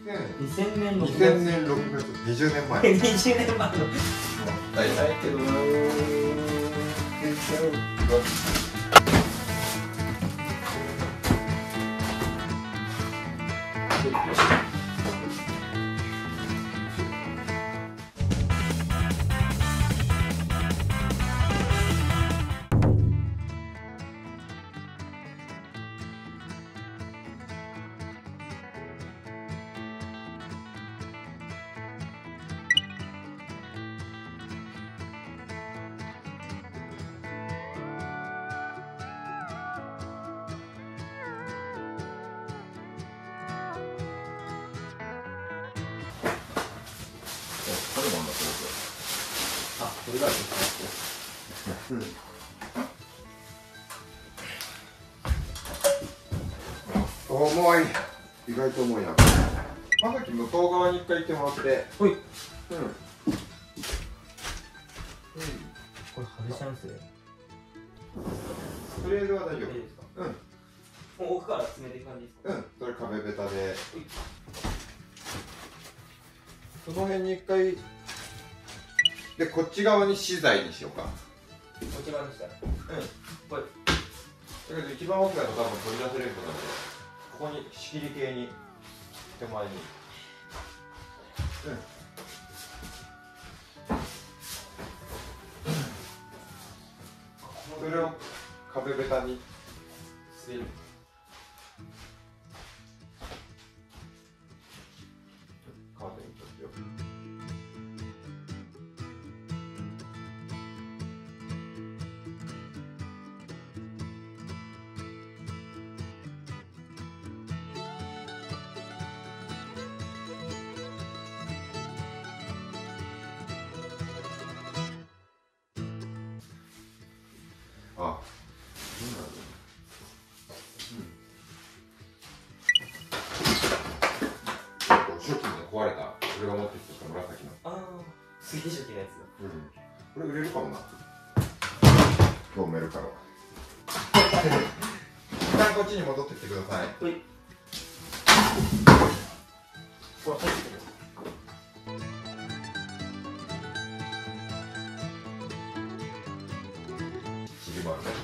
2000年6月。 2000年6月、20年前。 20年前の。もったいないけどなー。 あ、これがですね。 重い。意外と重いな。まさき向こう側に一回行ってもらって。 ほい。 うん。 これ外しちゃうんですね。 とりあえずは大丈夫。 いいですか。 うん。 もう奥から詰めていく感じですか。 うん。それ壁ベタで。その辺に一回。で、こっち側に資材にしようか。 こっち側にしたら。 うん。 ほい。 だけど一番奥だと多分取り出せれると思うので、ここに仕切り系に手前に。それを壁ベタにする。カーテンにしよう。あ、そうなんだ。初期に壊れた、俺が持ってきた紫の。 ああ、杉初期のやつだ。 うん。これ売れるかもな。今日メルカロ。一旦こっちに戻ってきてください。 ほい。これ入ってくる。 ちりばるね。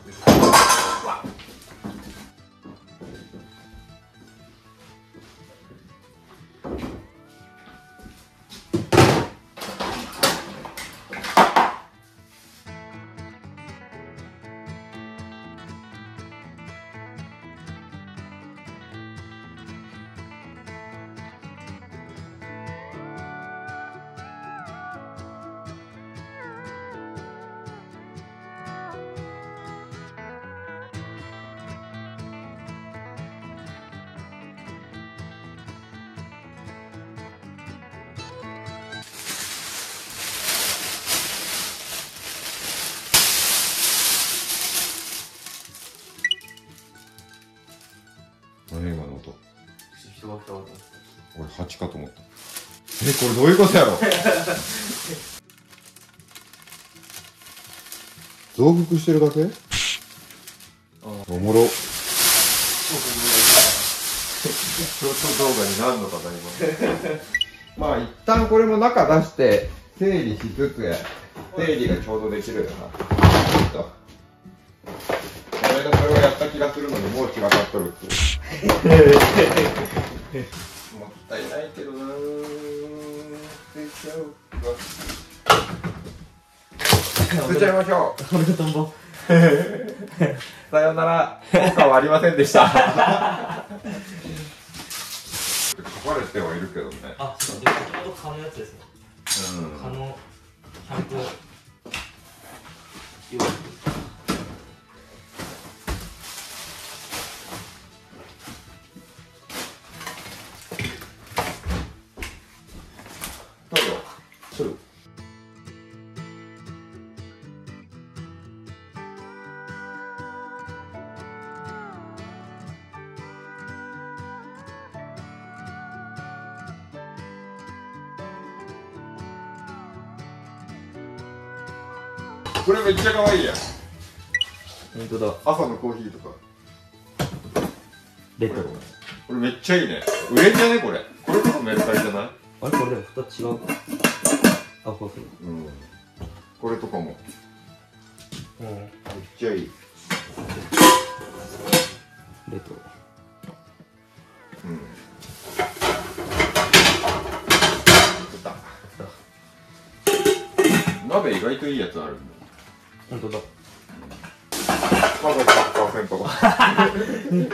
何今の音。 人が来たこと。 俺蜂かと思った。これどういうことやろ。増幅してるだけ。おもろ。ショート動画になるのかな今。まあ一旦これも中出して整理しつつ、整理がちょうどできるよな。ちょっとこの間それをやった気がするのにもう散らかっとるっていう。もったいないけどなー。捨てちゃいましょう。 俺のトンボ。 さよなら。効果はありませんでした。書かれてはいるけどね。 あ、そうか。でも先ほど蚊のやつですね。蚊の100を用意。 どうぞ。取る。これめっちゃ可愛いやん。 本当だ。 朝のコーヒーとか。 レトロ。 これめっちゃいいね。売れんじゃねこれ。ここれこそ明太じゃない？ あれこれでも蓋違うか。あ、こうする。 うん。これとかも。めっちゃいい。 冷凍。 うん。鍋意外といいやつあるんだ。 本当だ。 まだ 100%。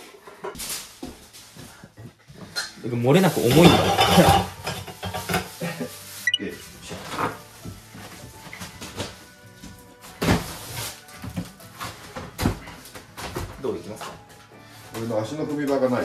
漏れなく重いんだよ。どういきますか？ 俺の足の踏み場がない。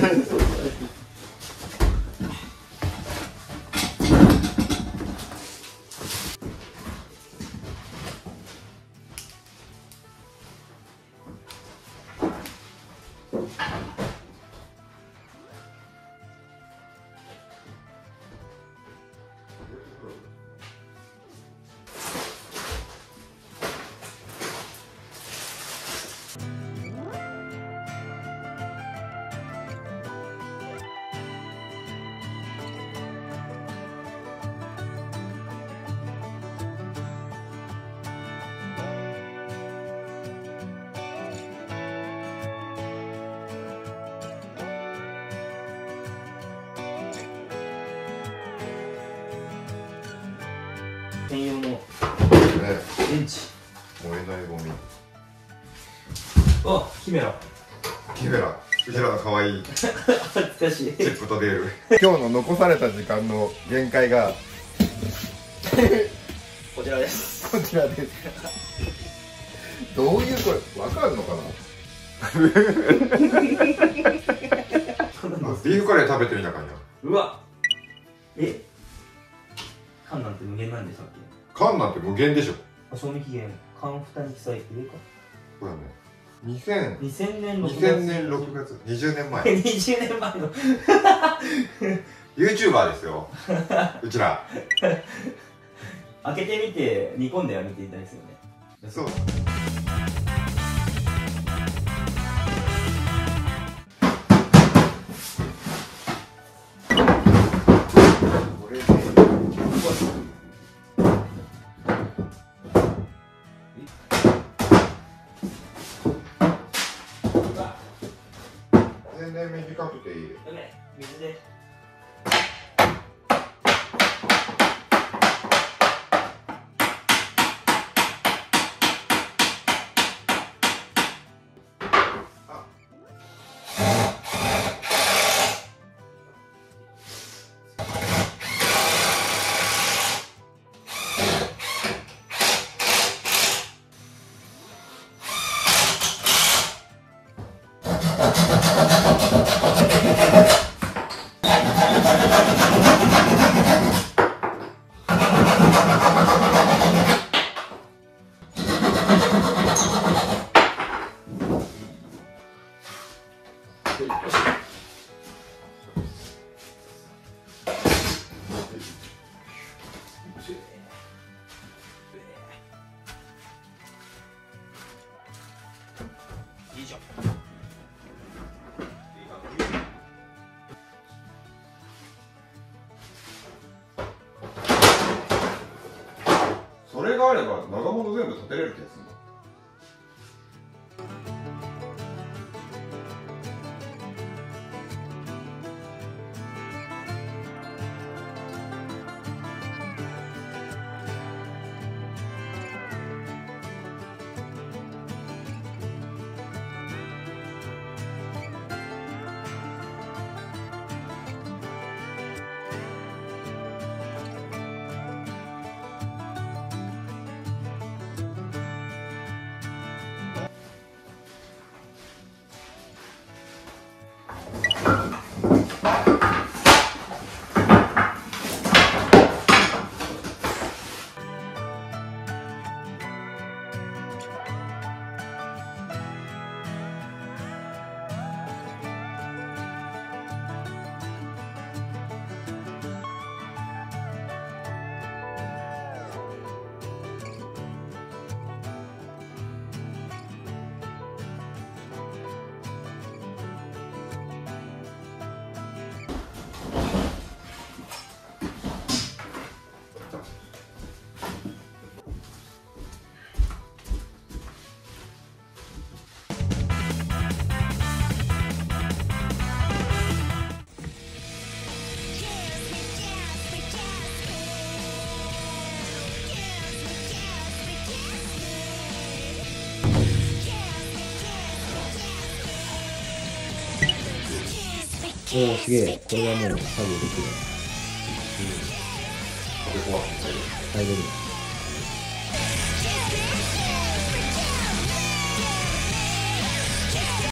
専用のね、 電池。 燃えないゴミ。 あ、キメラ。 キメラ、うちらの可愛い懐かしい。 チップとデール。今日の残された時間の限界がこちらです。 こちらです。どういうこれ、わかんのかな。ビーフカレー食べてみたかんや。 うわ。え。缶なんて無限なんでしたっけ？ 缶なんて無限でしょ。 賞味期限、缶蓋に記載、上か。 これね。2000 年 6月、20年前。 20年前の YouTuber ですよ。うちら。 開けてみて煮込んでは見ていたいですよね。 そう。全然短くていいよ。 水で。いいじゃん。 それがあれば長物全部立てれる気がするんだ。 おお、すげえ。これはもう作業できる。 これ壊して入れる。